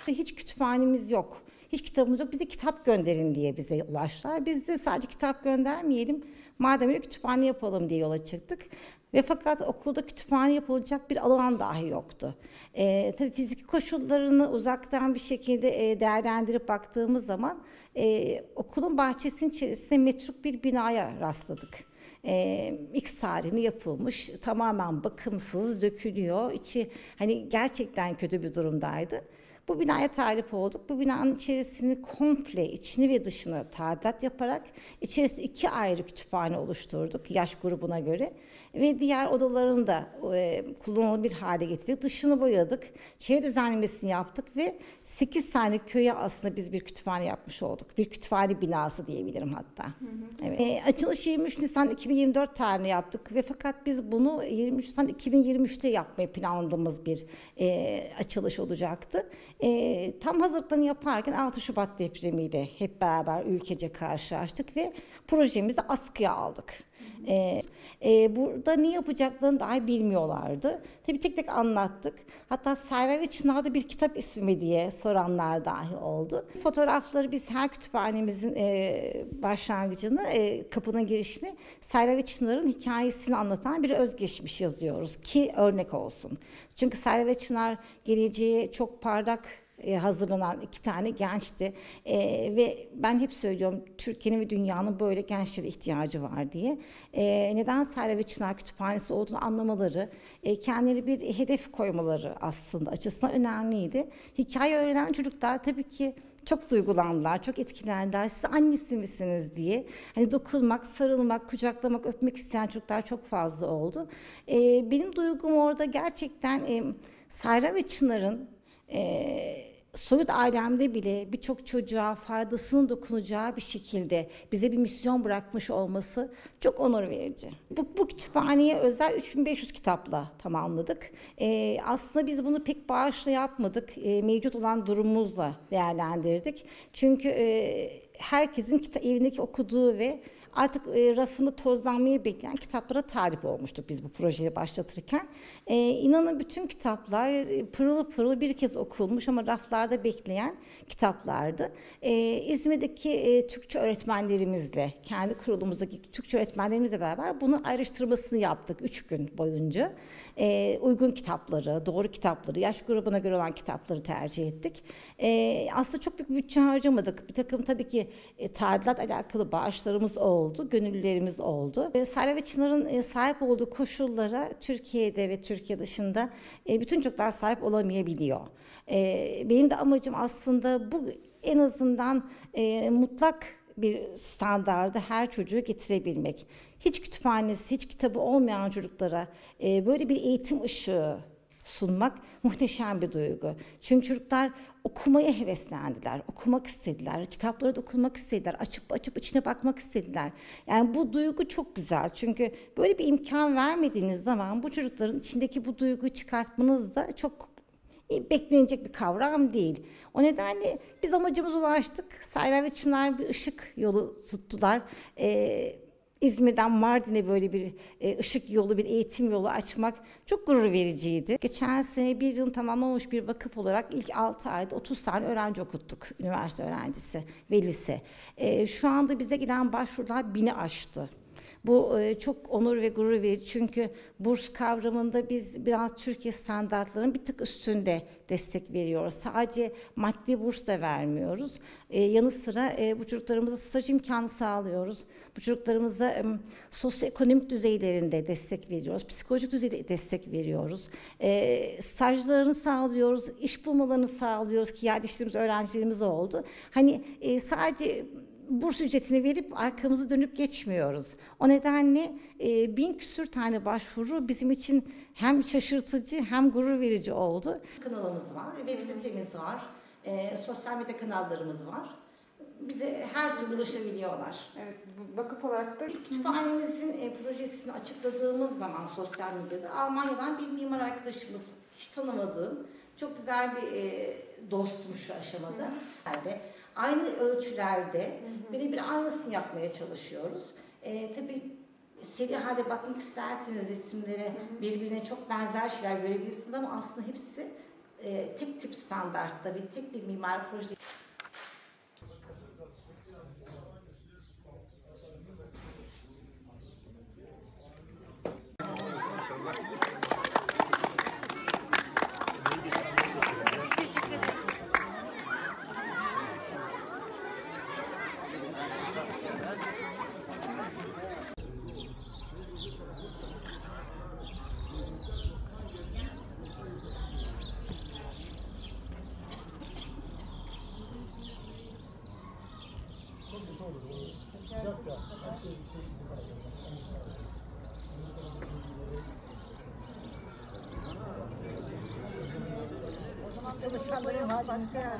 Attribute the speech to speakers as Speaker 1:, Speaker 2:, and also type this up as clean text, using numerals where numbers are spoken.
Speaker 1: Hiç kütüphanemiz yok. Hiç kitabımız yok. Bize kitap gönderin diye bize ulaştılar. Biz de sadece kitap göndermeyelim. Madem öyle kütüphane yapalım diye yola çıktık. Ve fakat okulda kütüphane yapılacak bir alan dahi yoktu. Tabii fiziki koşullarını uzaktan bir şekilde değerlendirip baktığımız zaman okulun bahçesinin içerisinde metruk bir binaya rastladık. X tarihinde yapılmış, tamamen bakımsız, dökülüyor. İçi hani gerçekten kötü bir durumdaydı. Bu binaya talip olduk. Bu binanın içerisini komple, içini ve dışını tadilat yaparak içerisinde 2 ayrı kütüphane oluşturduk yaş grubuna göre. Ve diğer odalarını da kullanılabilir hale getirdik. Dışını boyadık, çevre düzenlemesini yaptık ve 8 tane köye aslında biz bir kütüphane yapmış olduk. Bir kütüphane binası diyebilirim hatta. Evet. Açılış 23 Nisan 2024 tarihinde yaptık ve fakat biz bunu 23 Nisan 2023'te yapmayı planladığımız bir açılış olacaktı. Tam hazırlıklarını yaparken 6 Şubat depremiyle hep beraber ülkece karşılaştık ve projemizi askıya aldık. Burada ne yapacaklarını dahi bilmiyorlardı. Tabii tek tek anlattık. Hatta Sayra ve Çınar'da bir kitap ismi mi diye soranlar dahi oldu. Fotoğrafları biz her kütüphanemizin başlangıcını, kapının girişini Sayra ve Çınar'ın hikayesini anlatan bir özgeçmiş yazıyoruz ki örnek olsun. Çünkü Sayra ve Çınar geleceğe çok parlak hazırlanan 2 tane gençti ve ben hep söylüyorum Türkiye'nin ve dünyanın böyle gençlere ihtiyacı var diye. Neden Sayra ve Çınar Kütüphanesi olduğunu anlamaları, kendileri bir hedef koymaları aslında açısından önemliydi. Hikaye öğrenen çocuklar tabii ki çok duygulandılar, çok etkilendiler. Siz annesi misiniz diye. Hani dokunmak, sarılmak, kucaklamak, öpmek isteyen çocuklar çok fazla oldu. Benim duygum orada gerçekten Sayra ve Çınar'ın soyut ailemde bile birçok çocuğa faydasının dokunacağı bir şekilde bize bir misyon bırakmış olması çok onur verici. Bu kütüphaneye özel 3500 kitapla tamamladık. Aslında biz bunu pek bağışla yapmadık. Mevcut olan durumumuzla değerlendirdik. Çünkü herkesin evindeki okuduğu ve artık rafında tozlanmayı bekleyen kitaplara talip olmuştuk biz bu projeyi başlatırken. İnanın bütün kitaplar pırıl pırıl bir kez okunmuş ama raflarda bekleyen kitaplardı. İzmir'deki Türkçe öğretmenlerimizle, kendi kurulumuzdaki Türkçe öğretmenlerimizle beraber bunun ayrıştırmasını yaptık 3 gün boyunca. Uygun kitapları, doğru kitapları, yaş grubuna göre olan kitapları tercih ettik. Aslında çok büyük bütçe harcamadık. Bir takım tabii ki tadilat alakalı bağışlarımız oldu, gönüllülerimiz oldu. Sayra ve Çınar'ın sahip olduğu koşullara Türkiye'de ve Türkiye dışında bütün çocuklar sahip olamayabiliyor. Benim de amacım aslında bu en azından mutlak bir standardı her çocuğu getirebilmek. Hiç kütüphanesi, hiç kitabı olmayan çocuklara böyle bir eğitim ışığı sunmak muhteşem bir duygu. Çünkü çocuklar okumaya heveslendiler, okumak istediler, kitapları da okumak istediler, açıp içine bakmak istediler. Yani bu duygu çok güzel. Çünkü böyle bir imkan vermediğiniz zaman bu çocukların içindeki bu duyguyu çıkartmanız da çok beklenecek bir kavram değil. O nedenle biz amacımıza ulaştık. Sayra ve Çınar bir ışık yolu tuttular. İzmir'den Mardin'e böyle bir ışık yolu, bir eğitim yolu açmak çok gurur vericiydi. Geçen sene bir yıl tamamlamış bir vakıf olarak ilk 6 ayda 30 tane öğrenci okuttuk. Üniversite öğrencisi ve lise. Şu anda bize gelen başvurular 1000'i aştı. Bu çok onur ve gurur verici çünkü burs kavramında biz biraz Türkiye standartlarının bir tık üstünde destek veriyoruz. Sadece maddi burs da vermiyoruz. Yanı sıra bu çocuklarımıza staj imkanı sağlıyoruz. Bu çocuklarımıza sosyoekonomik düzeylerinde destek veriyoruz. Psikolojik düzeyde destek veriyoruz. Stajlarını sağlıyoruz, iş bulmalarını sağlıyoruz ki yerleştirdiğimiz öğrencilerimiz oldu. Hani sadece burs ücretini verip arkamızı dönüp geçmiyoruz. O nedenle 1000 küsür tane başvuru bizim için hem şaşırtıcı hem gurur verici oldu. Kanalımız var, web sitemiz var, sosyal medya kanallarımız var. Bize her türlü ulaşabiliyorlar.
Speaker 2: Evet, vakıf olarak da
Speaker 1: kütüphanemizin projesini açıkladığımız zaman sosyal medyada Almanya'dan bir mimar arkadaşımız, hiç tanımadığım, çok güzel bir dostum şu aşamada. Aynı ölçülerde birebir aynısını yapmaya çalışıyoruz. Tabii seri halde bakmak isterseniz resimlere birbirine çok benzer şeyler görebilirsiniz ama aslında hepsi tek tip standartta ve tek bir mimari proje.
Speaker 3: Çalışanların var başka yerde.